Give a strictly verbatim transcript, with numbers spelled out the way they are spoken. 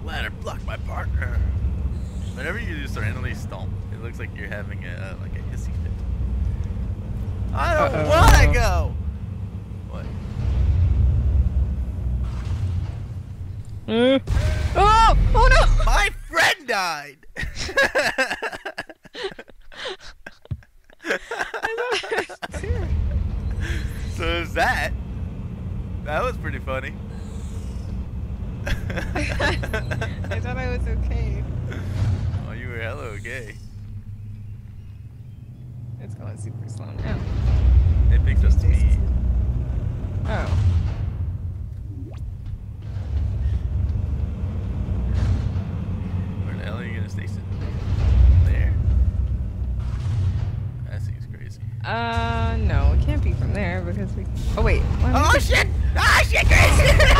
ladder blocked my partner. Whenever you just randomly stomp, it looks like you're having a like a hissy fit. I don't uh -oh. want to go. What? Uh, oh! Oh no! My friend died. So is that? That was pretty funny. I thought I was okay. Oh, you were hella okay. It's going super slow now. It picked up speed. Oh. Where the hell are you gonna station? There? That seems crazy. Uh, no, it can't be from there because we. Oh wait. Oh shit! Ah shit, Grace!